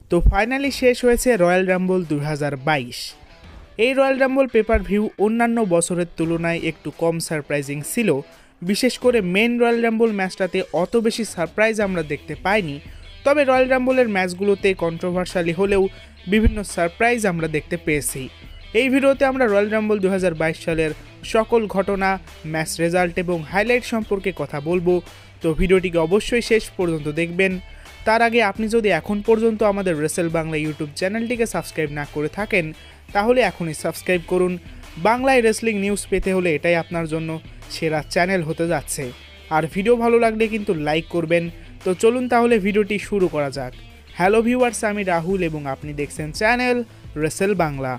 তো ফাইনালি শেষ হয়েছে রয়্যাল রাম্বল 2022। এই রয়্যাল রাম্বল পেপার ভিউ অন্যান্য বছরের তুলনায় একটু কম সারপ্রাইজিং ছিল। বিশেষ করে মেন রয়্যাল রাম্বল ম্যাচটাতে অত বেশি সারপ্রাইজ আমরা দেখতে পাইনি, তবে রয়্যাল রাম্বলের ম্যাচগুলোতে কন্ট্রোভার্সালি হলেও বিভিন্ন সারপ্রাইজ আমরা দেখতে পেয়েছি। এই ভিডিওতে আমরা রয়্যাল রাম্বল 2022 সালের সকল ঘটনা, ম্যাচ রেজাল্ট এবং হাইলাইট সম্পর্কে কথা বলবো। তো ভিডিওটিকে অবশ্যই শেষ পর্যন্ত দেখবেন। তার আগে আপনি যদি এখন পর্যন্ত আমাদের রেসেল বাংলা ইউটিউব চ্যানেলটিকে সাবস্ক্রাইব না করে থাকেন তাহলে এখনই সাবস্ক্রাইব করুন। বাংলায় রেসলিং নিউজ পেতে হলে এটাই আপনার জন্য সেরা চ্যানেল হতে যাচ্ছে। আর ভিডিও ভালো লাগলে কিন্তু লাইক করবেন। তো চলুন তাহলে ভিডিওটি শুরু করা যাক। হ্যালো ভিউয়ার্স, আমি রাহুল এবং আপনি দেখছেন channel Resel Bangla.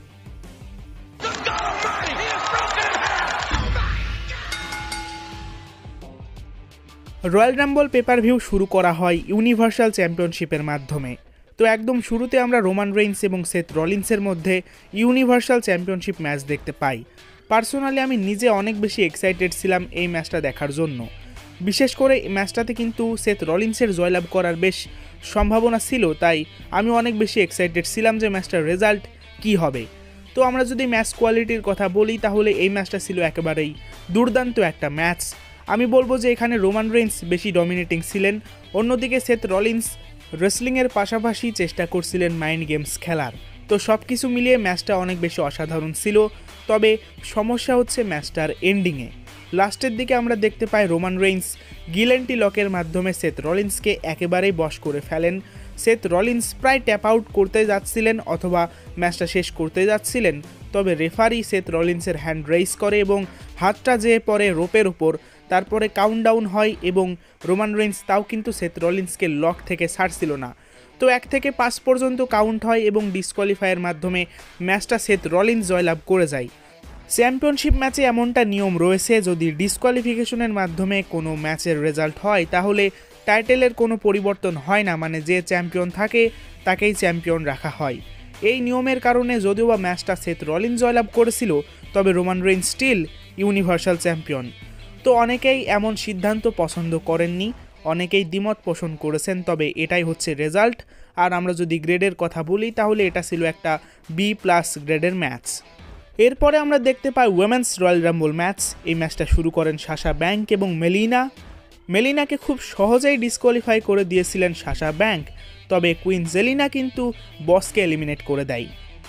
Royal Rumble paper view শুরু করা হয় ইউনিভার্সাল চ্যাম্পিয়নশিপের মাধ্যমে। তো একদম শুরুতে আমরা রোমান রেইন্স এবং সেথ রলিন্সের মধ্যে ইউনিভার্সাল চ্যাম্পিয়নশিপ ম্যাচ দেখতে পাই। পার্সোনালি আমি নিজে অনেক বেশি এক্সাইটেড ছিলাম এই ম্যাচটা দেখার জন্য। বিশেষ করে এই ম্যাচটাতে কিন্তু সেথ রলিন্সের জয়লাভ করার বেশ সম্ভাবনা ছিল, তাই আমি অনেক বেশি এক্সাইটেড ছিলাম যে ম্যাচটার রেজাল্ট কী হবে। তো আমরা যদি ম্যাচ কোয়ালিটির কথা বলি তাহলে এই ম্যাচটা ছিল একেবারেই দুর্দান্ত একটা ম্যাচ। আমি বলবো যে এখানে রোমান রেইন্স বেশি ডমিনেটিং ছিলেন, অন্যদিকে সেথ রলিন্স রেসলিংয়ের পাশাপাশি চেষ্টা করছিলেন মাইন্ড গেমস খেলার। তো সব কিছু মিলিয়ে ম্যাচটা অনেক বেশি অসাধারণ ছিল, তবে সমস্যা হচ্ছে ম্যাচটার এন্ডিংয়ে। লাস্টের দিকে আমরা দেখতে পাই রোমান রেইন্স গিলেন্টি লকের মাধ্যমে সেথ রলিন্সকে একেবারেই বশ করে ফেলেন। সেথ রলিন্স প্রায় ট্যাপ আউট করতে যাচ্ছিলেন অথবা ম্যাচটা শেষ করতে যাচ্ছিলেন, তবে রেফারি সেথ রলিন্সের হ্যান্ড রেইজ করে এবং হাতটা যেয়ে পড়ে রোপের ওপর। তারপরে কাউন্টডাউন হয় এবং রোমান রেইন্স তাও কিন্তু সেথ রলিন্সকে লক থেকে ছাড়ছিল না। তো 1 থেকে 5 পর্যন্ত কাউন্ট হয় এবং ডিসকোয়ালিফাইয়ের মাধ্যমে ম্যাচটা সেথ রলিন্স জয়লাভ করে যায়। চ্যাম্পিয়নশিপ ম্যাচে এমনটা নিয়ম রয়েছে, যদি ডিসকোয়ালিফিকেশনের মাধ্যমে কোনো ম্যাচের রেজাল্ট হয় তাহলে টাইটেলের কোনো পরিবর্তন হয় না, মানে যে চ্যাম্পিয়ন থাকে তাকেই চ্যাম্পিয়ন রাখা হয়। এই নিয়মের কারণে যদিও বা ম্যাচটা সেথ রলিন্স জয়লাভ করেছিল, তবে Roman Reigns still universal champion. তো অনেকেই এমন সিদ্ধান্ত পছন্দ করেননি, অনেকেই দ্বিমত পোষণ করেছেন, তবে এটাই হচ্ছে রেজাল্ট। আর আমরা যদি গ্রেডের কথা বলি তাহলে এটা ছিল একটা B+ গ্রেডের ম্যাচ। এরপরে আমরা দেখতে পাই উইমেন্স রয়্যাল রাম্বল ম্যাচ। এই ম্যাচটা শুরু করেন সাশা ব্যাঙ্ক এবং মেলিনাকে খুব সহজেই ডিসকোয়ালিফাই করে দিয়েছিলেন সাশা ব্যাঙ্ক, তবে কুইন জেলিনা কিন্তু বসকে এলিমিনেট করে দেয়।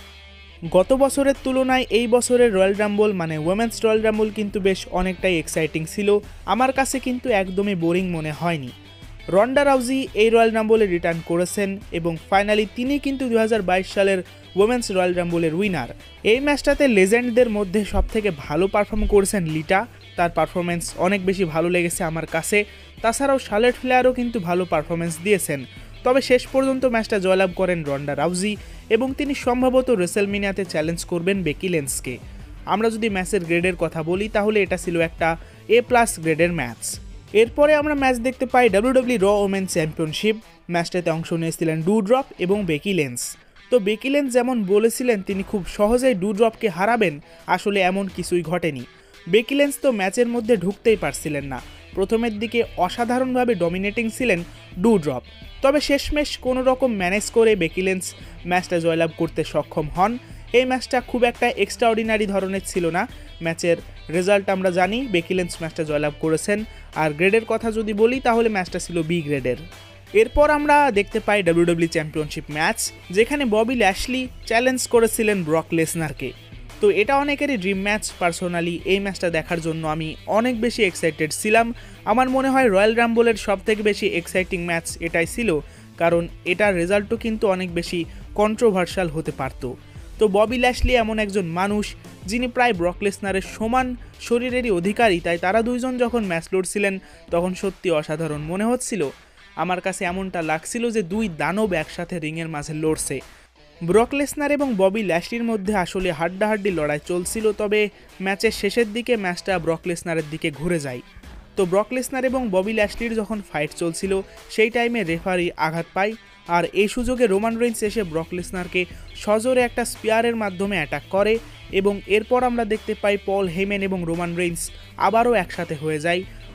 গত বছরের তুলনায় এই বছরের রয়্যাল রাম্বল মানে উইমেন্স রয়্যাল রাম্বল কিন্তু বেশ অনেকটাই এক্সাইটিং ছিল। আমার কাছে কিন্তু একদমই বোরিং মনে হয়নি। রন্ডা রাউজি এই রয়্যাল রাম্বলে রিটার্ন করেছেন এবং ফাইনালি তিনি কিন্তু 2022 সালের উইমেন্স রয়্যাল রাম্বলের উইনার। এই ম্যাচটাতে লেজেন্ডদের মধ্যে সবথেকে ভালো পারফর্ম করেছেন লিটা, তার পারফরমেন্স অনেক বেশি ভালো লেগেছে আমার কাছে। তাছাড়াও শার্লেট ফ্লেয়ারও কিন্তু ভালো পারফরমেন্স দিয়েছেন, তবে শেষ পর্যন্ত ম্যাচটা জয়লাভ করেন রন্ডা রাউজি এবং তিনি সম্ভবত রেসেলমিনিয়াতে চ্যালেঞ্জ করবেন বেকি লিঞ্চকে। আমরা যদি ম্যাচের গ্রেডের কথা বলি তাহলে এটা ছিল একটা A+ গ্রেডের ম্যাচ। এরপরে আমরা ম্যাচ দেখতে পাই WWE র ওমেন চ্যাম্পিয়নশিপ। ম্যাচটাতে অংশ নিয়েছিলেন ডুড্রপ এবং বেকি লিঞ্চ। তো বেকি লিঞ্চ যেমন বলেছিলেন তিনি খুব সহজেই ডুড্রপকে হারাবেন, আসলে এমন কিছুই ঘটেনি। বেকি লিঞ্চ তো ম্যাচের মধ্যে ঢুকতেই পারছিলেন না। প্রথমের দিকে অসাধারণভাবে ডমিনেটিং ছিলেন ডুড্রপ, তবে শেষমেশ কোনো রকম ম্যানেজ করে বেকি লিঞ্চ ম্যাচটা জয়লাভ করতে সক্ষম হন। এই ম্যাচটা খুব একটা এক্সট্রাঅর্ডিনারি ধরনের ছিল না। ম্যাচের রেজাল্ট আমরা জানি, বেকি লিঞ্চ ম্যাচটা জয়লাভ করেছেন। আর গ্রেডের কথা যদি বলি তাহলে ম্যাচটা ছিল B গ্রেডের। এরপর আমরা দেখতে পাই WWE চ্যাম্পিয়নশিপ ম্যাচ, যেখানে ববি ল্যাশলি চ্যালেঞ্জ করেছিলেন ব্রক লেসনারকে। তো এটা অনেকেরই ড্রিম ম্যাচ। পার্সোনালি এই ম্যাচটা দেখার জন্য আমি অনেক বেশি এক্সাইটেড ছিলাম। আমার মনে হয় রয়্যাল রাম্বলের সবথেকে বেশি এক্সাইটিং ম্যাচ এটাই ছিল, কারণ এটার রেজাল্টও কিন্তু অনেক বেশি কন্ট্রোভার্সাল হতে পারত। তো ববি ল্যাশলি এমন একজন মানুষ যিনি প্রায় ব্রক লেসনারের সমান শরীরেরই অধিকারী, তাই তারা দুইজন যখন ম্যাচ লড়ছিলেন তখন সত্যি অসাধারণ মনে হচ্ছিল। আমার কাছে এমনটা লাগছিল যে দুই দানব একসাথে রিংয়ের মাঝে লড়ছে। ব্রক লেসনার এবং ববি ল্যাশলির মধ্যে আসলে হাড্ডাহাড্ডি লড়াই চলছিল, তবে ম্যাচের শেষের দিকে ম্যাচটা ব্রক লেসনারের দিকে ঘুরে যায়। তো ব্রক লেসনার এবং ববি ল্যাশলির যখন ফাইট চলছিল সেই টাইমে রেফারি আঘাত পায়, আর এই সুযোগে রোমান রেইন্স এসে ব্রক লেসনারকে সজোরে একটা স্পিয়ারের মাধ্যমে অ্যাটাক করে এবং এরপর আমরা দেখতে পাই পল হেমেন এবং রোমান রেইন্স আবারও একসাথে হয়ে যায়।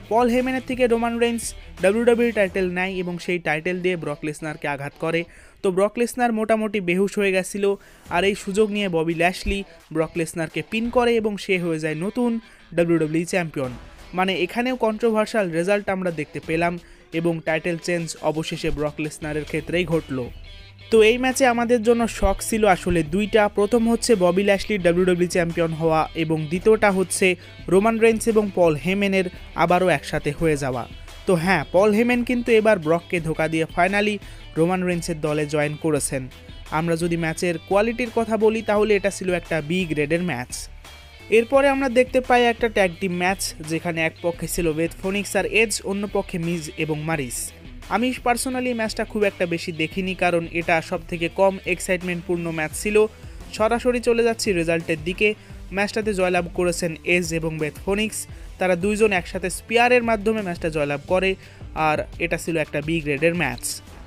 পল হেমেনের থেকে রোমান রেইন্স ডাব্লিউডাব্লিউই টাইটেল নেয় এবং সেই টাইটেল দিয়ে ব্রক লেসনারকে আঘাত করে। তো ব্রক লেসনার মোটামুটি বেহুশ হয়ে গেছিল, আর এই সুযোগ নিয়ে ববি ল্যাশলি ব্রক লেসনারকে পিন করে এবং সে হয়ে যায় নতুন ডাব্লিউডাব্লিউই চ্যাম্পিয়ন। মানে এখানেও কন্ট্রোভার্সাল রেজাল্ট আমরা দেখতে পেলাম এবং টাইটেল চেঞ্জ অবশেষে ব্রক লেসনারের ক্ষেত্রেই ঘটলো। তো এই ম্যাচে আমাদের জন্য শক ছিল আসলে দুইটা। প্রথম হচ্ছে ববি ল্যাশলির ডাব্লিউডাব্লিউই চ্যাম্পিয়ন হওয়া এবং দ্বিতীয়টা হচ্ছে রোমান রেইন্স এবং পল হেমেনের আবারও একসাথে হয়ে যাওয়া। তো হ্যাঁ, পল হেমেন কিন্তু এবার ব্রককে ধোকা দিয়ে ফাইনালি রোমান রেইন্সের দলে জয়েন করেছেন। আমরা যদি ম্যাচের কোয়ালিটির কথা বলি তাহলে এটা ছিল একটা বি গ্রেডের ম্যাচ। এরপরে আমরা দেখতে পাই একটা ট্যাগ টিম ম্যাচ, যেখানে এক পক্ষে ছিল বেথ ফোনিক্স আর এজ, অন্য পক্ষে মিজ এবং মারিস। আমি পার্সোনালি ম্যাচটা খুব একটা বেশি দেখিনি, কারণ এটা সব থেকে কম এক্সাইটমেন্টপূর্ণ ম্যাচ ছিল। সরাসরি চলে যাচ্ছি রেজাল্টের দিকে। ম্যাচটাতে জয়লাভ করেছেন এজ এবং বেথ ফোনিক্স। তারা দুইজন একসাথে স্পিয়ারের মাধ্যমে ম্যাচটা জয়লাভ করে, আর এটা ছিল একটা বি গ্রেডের ম্যাচ।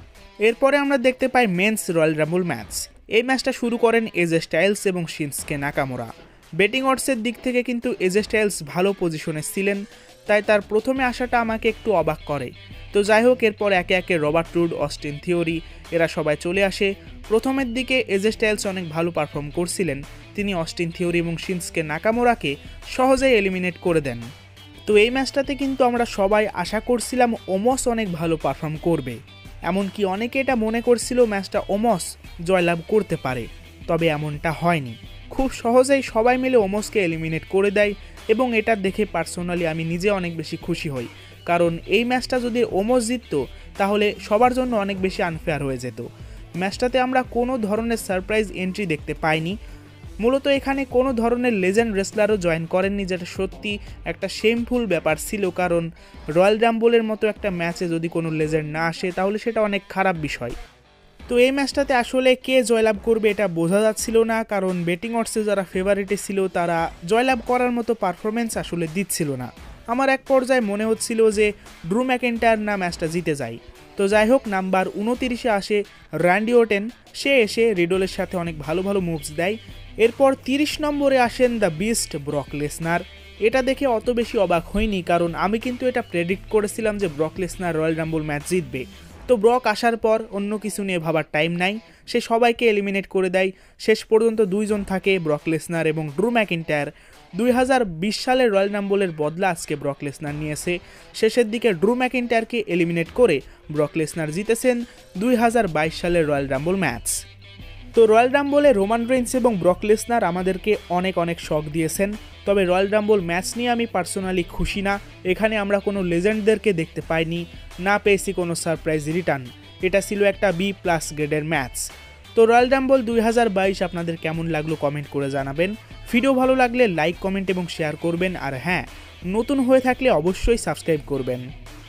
এরপরে আমরা দেখতে পাই মেন্স রয়্যাল রাম্বল ম্যাচ। এই ম্যাচটা শুরু করেন এজে স্টাইলস এবং শিনস্কে নাকামোরা। বেটিং অডসের দিক থেকে কিন্তু এজে স্টাইলস ভালো পজিশনে ছিলেন, তাই তার প্রথমে আসাটা আমাকে একটু অবাক করে। তো যাই হোক, এরপর একে একে রবার্ট রুড, অস্টিন থিওরি এরা সবাই চলে আসে। প্রথমের দিকে এজে স্টাইলস অনেক ভালো পারফর্ম করছিলেন, তিনি অস্টিন থিওরি এবং শিনস্কে নাকামোরাকে সহজেই এলিমিনেট করে দেন। তো এই ম্যাচটাতে কিন্তু আমরা সবাই আশা করছিলাম ওমস অনেক ভালো পারফর্ম করবে, এমনকি অনেকে এটা মনে করছিল ম্যাচটা ওমস জয়লাভ করতে পারে, তবে এমনটা হয়নি। খুব সহজেই সবাই মিলে ওমসকে এলিমিনেট করে দেয় এবং এটা দেখে পার্সোনালি আমি নিজে অনেক বেশি খুশি হই, কারণ এই ম্যাচটা যদি ওমস জিততো তাহলে সবার জন্য অনেক বেশি আনফেয়ার হয়ে যেত। ম্যাচটাতে আমরা কোনো ধরনের সারপ্রাইজ এন্ট্রি দেখতে পাইনি। মূলত এখানে কোনো ধরনের লেজেন্ড রেসলারও জয়েন করেননি, যেটা সত্যি একটা শেমফুল ব্যাপার ছিল, কারণ রয়্যাল রাম্বলের মতো একটা ম্যাচে যদি কোনো লেজেন্ড না আসে তাহলে সেটা অনেক খারাপ বিষয়। তো এই ম্যাচটাতে আসলে কে জয়লাভ করবে এটা বোঝা যাচ্ছিল না, কারণ বেটিং অডসে যারা ফেভারিটে ছিল তারা জয়লাভ করার মতো পারফরমেন্স আসলে দিচ্ছিল না। আমার এক পর্যায়ে মনে হচ্ছিল যে ড্রু ম্যাকেন্টায়ার না ম্যাচটা জিতে যায়। তো যাই হোক, নাম্বার 29-এ আসে র্যান্ডি ওর্টন। সে এসে রিডলের সাথে অনেক ভালো ভালো মুভস দেয়। এরপর 30 নম্বরে আসেন দ্য বিস্ট ব্রক লেসনার। এটা দেখে অত বেশি অবাক হয়নি, কারণ আমি কিন্তু এটা প্রেডিক্ট করেছিলাম যে Brock Lesnar Royal Rumble match জিতবে। তো ব্রক আসার পর অন্য কিছু নিয়ে ভাবার টাইম নাই, সে সবাইকে এলিমিনেট করে দেয়। শেষ পর্যন্ত দুইজন থাকে, ব্রক লেসনার এবং ড্রু ম্যাকিন্টায়ার। 2020 সালের রয়্যাল রাম্বলের বদলা আজকে ব্রক লেসনার নিয়েছে। শেষের দিকে ড্রু ম্যাকিন্টায়ারকে এলিমিনেট করে ব্রক লেসনার জিতেছেন 2022 সালের রয়্যাল রাম্বল ম্যাচ। তো রয়্যাল রাম্বলে রোমান রেইন্স এবং ব্রক লেসনার আমাদেরকে অনেক অনেক শক দিয়েছেন, তবে রয়্যাল রাম্বল ম্যাচ নিয়ে আমি পার্সোনালি খুশি না। এখানে আমরা কোনো লেজেন্ডদেরকে দেখতে পাইনি, না পেয়েছি কোনো সারপ্রাইজ রিটার্ন। এটা ছিল একটা বি প্লাস গ্রেডের ম্যাচ। তো রয়্যাল রাম্বল 2022 আপনাদের কেমন লাগলো কমেন্ট করে জানাবেন। ভিডিও ভালো লাগলে লাইক, কমেন্ট এবং শেয়ার করবেন, আর হ্যাঁ, নতুন হয়ে থাকলে অবশ্যই সাবস্ক্রাইব করবেন।